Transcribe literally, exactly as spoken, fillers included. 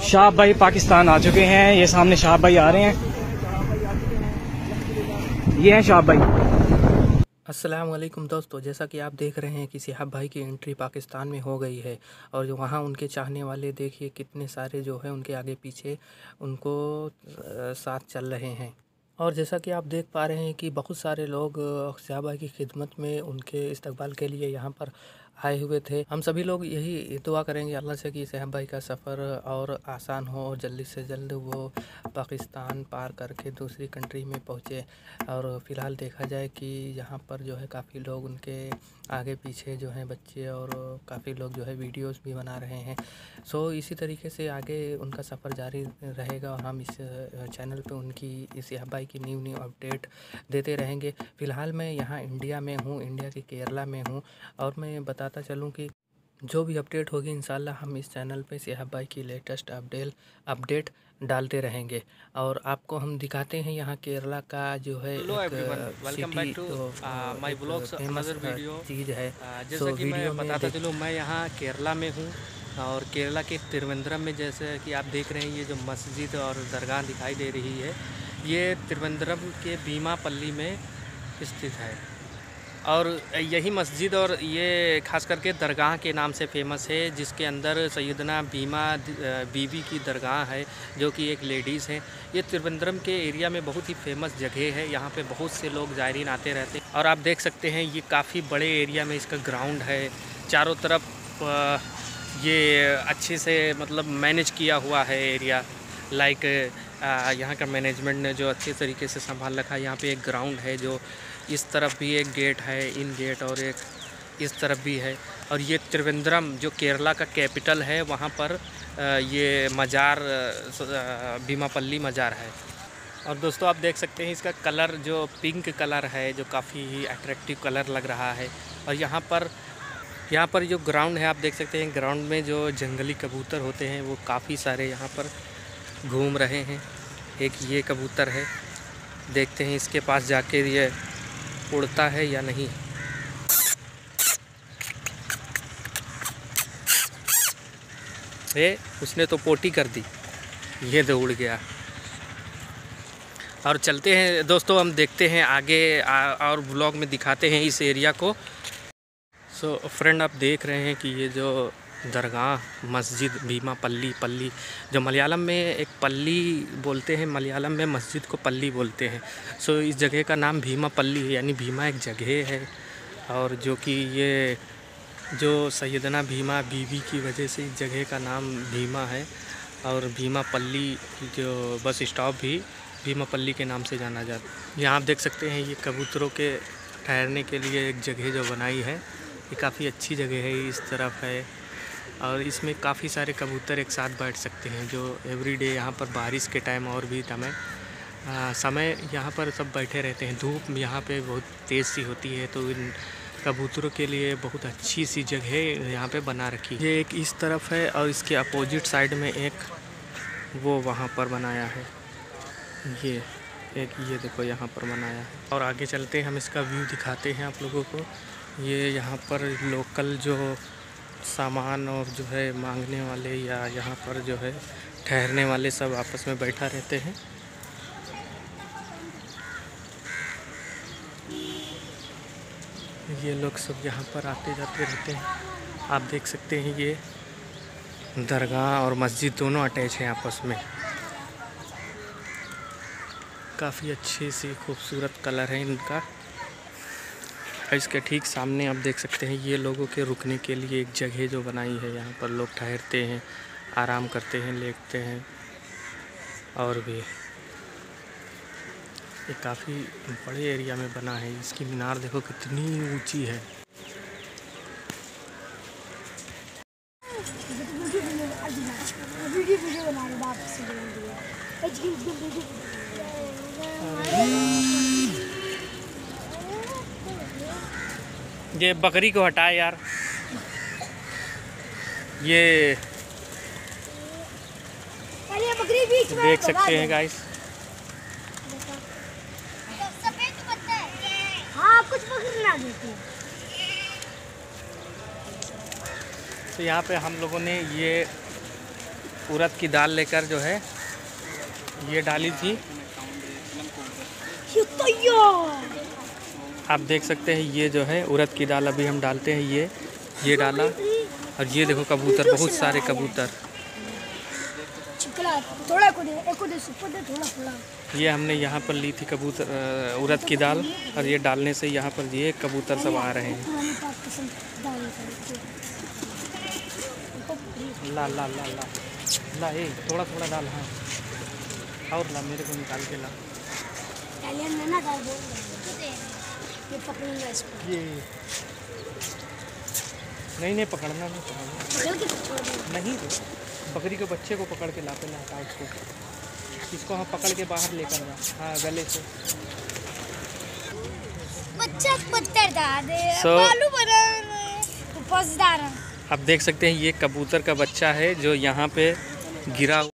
शाह भाई पाकिस्तान आ चुके हैं। ये सामने शाह भाई आ रहे हैं, ये हैं शाह भाई। अस्सलाम वालेकुम दोस्तों, जैसा कि आप देख रहे हैं कि सिहाब भाई की एंट्री पाकिस्तान में हो गई है और जो वहाँ उनके चाहने वाले देखिए कितने सारे जो है उनके आगे पीछे उनको साथ चल रहे हैं। और जैसा कि आप देख पा रहे हैं कि बहुत सारे लोग सिहाब भाई की खिदमत में उनके इस्तकबाल के लिए यहाँ पर आए हुए थे। हम सभी लोग यही दुआ करेंगे अल्लाह से कि सिहाब भाई का सफ़र और आसान हो और जल्दी से जल्द वो पाकिस्तान पार करके दूसरी कंट्री में पहुँचे। और फ़िलहाल देखा जाए कि यहाँ पर जो है काफ़ी लोग उनके आगे पीछे जो हैं बच्चे और काफ़ी लोग जो है वीडियोस भी बना रहे हैं। सो इसी तरीके से आगे उनका सफ़र जारी रहेगा और हम इस चैनल पे उनकी इस सिहाब भाई की न्यू न्यू अपडेट देते रहेंगे। फ़िलहाल मैं यहाँ इंडिया में हूँ, इंडिया के केरला में हूँ और मैं बताता चलूँ कि जो भी अपडेट होगी इंशाल्लाह हम इस चैनल पे सिहाब भाई की लेटेस्ट अपडेट अपडेट डालते रहेंगे। और आपको हम दिखाते हैं यहाँ केरला का जो है एक सिटी तो फेमस चीज़ है। जैसा कि मैं बताता चलूँ, मैं यहाँ केरला में हूँ और केरला के त्रिवेंद्रम में जैसे कि आप देख रहे हैं ये जो मस्जिद और दरगाह दिखाई दे रही है, ये त्रिवेंद्रम के भीमापल्ली में स्थित है। और यही मस्जिद और ये खास करके दरगाह के नाम से फेमस है, जिसके अंदर सैयदना भीमा बीवी की दरगाह है जो कि एक लेडीज़ है। ये त्रिवेंद्रम के एरिया में बहुत ही फेमस जगह है, यहाँ पे बहुत से लोग ज़ायरीन आते रहते हैं। और आप देख सकते हैं ये काफ़ी बड़े एरिया में इसका ग्राउंड है, चारों तरफ ये अच्छे से मतलब मैनेज किया हुआ है एरिया। लाइक यहाँ का मैनेजमेंट ने जो अच्छे तरीके से संभाल रखा है। यहाँ पे एक ग्राउंड है, जो इस तरफ भी एक गेट है, इन गेट, और एक इस तरफ भी है। और ये त्रिवेंद्रम जो केरला का कैपिटल है, वहाँ पर ये मज़ार भीमापल्ली मज़ार है। और दोस्तों आप देख सकते हैं इसका कलर जो पिंक कलर है, जो काफ़ी अट्रैक्टिव कलर लग रहा है। और यहाँ पर यहाँ पर जो ग्राउंड है आप देख सकते हैं, ग्राउंड में जो जंगली कबूतर होते हैं वो काफ़ी सारे यहाँ पर घूम रहे हैं। एक ये कबूतर है, देखते हैं इसके पास जाके ये उड़ता है या नहीं। ए, उसने तो पोटी कर दी, ये तो उड़ गया। और चलते हैं दोस्तों, हम देखते हैं आगे आ, और ब्लॉग में दिखाते हैं इस एरिया को। सो so, फ्रेंड आप देख रहे हैं कि ये जो दरगाह मस्जिद भीमापल्ली पल्ली, जो मलयालम में एक पल्ली बोलते हैं, मलयालम में मस्जिद को पल्ली बोलते हैं। सो so, इस जगह का नाम भीमापल्ली है, यानी भीमा एक जगह है। और जो कि ये जो सैयदना भीमा बीवी की वजह से इस जगह का नाम भीमा है। और भीमापल्ली जो बस स्टॉप भी भीमापल्ली के नाम से जाना जाता है। यहाँ आप देख सकते हैं ये कबूतरों के ठहरने के लिए एक जगह जो बनाई है, ये काफ़ी अच्छी जगह है, इस तरफ है। और इसमें काफ़ी सारे कबूतर एक साथ बैठ सकते हैं, जो एवरीडे यहाँ पर बारिश के टाइम और भी समय आ, समय यहाँ पर सब बैठे रहते हैं। धूप यहाँ पे बहुत तेज़ सी होती है, तो इन कबूतरों के लिए बहुत अच्छी सी जगह यहाँ पे बना रखी है। ये एक इस तरफ है और इसके अपोजिट साइड में एक वो वहाँ पर बनाया है, ये एक ये देखो यहाँ पर बनाया है। और आगे चलते हैं, हम इसका व्यू दिखाते हैं आप लोगों को। ये यहाँ पर लोकल जो सामान और जो है मांगने वाले या यहाँ पर जो है ठहरने वाले सब आपस में बैठा रहते हैं। ये लोग सब यहाँ पर आते जाते रहते हैं। आप देख सकते हैं ये दरगाह और मस्जिद दोनों अटैच हैं आपस में। काफ़ी अच्छी सी खूबसूरत कलर है इनका। इसके ठीक सामने आप देख सकते हैं ये लोगों के रुकने के लिए एक जगह जो बनाई है, यहाँ पर लोग ठहरते हैं, आराम करते हैं, लेटते हैं। और भी ये काफ़ी बड़े एरिया में बना है। इसकी मीनार देखो कितनी ऊंची है। ये बकरी को हटा यार। ये बकरी बीच में देख सकते हैं गाइस। हाँ, कुछ बकरी ना देती। तो यहाँ पे हम लोगों ने ये उड़द की दाल लेकर जो है ये डाली थी। आप देख सकते हैं ये जो है उड़द की दाल अभी हम डालते हैं। ये ये डाला और ये देखो कबूतर, बहुत सारे कबूतर। थोड़ा को दे, एक को दे, सुपर दे, थोड़ा थोड़ा। ये हमने यहाँ पर ली थी कबूतर उड़द की दाल और ये डालने से यहाँ पर ये कबूतर सब आ रहे हैं। ला ला ला ला ला ए थोड़ा थोड़ा डाल। हाँ और ला, मेरे को निकाल के ला। ना डाल दो, ये पकड़ूंगा इसको। ये नहीं नहीं पकड़ना नहीं, पकड़ना पकड़ के छोड़ दो। नहीं तो बकरी के बच्चे को पकड़ के लाते ना, हटा उसको। इसको हम पकड़ के बाहर लेकर जा। हाँ गले से बच्चा पत्थर डाल दे, So- बालू बना पसदार। आप देख सकते हैं ये कबूतर का बच्चा है जो यहाँ पे गिरा।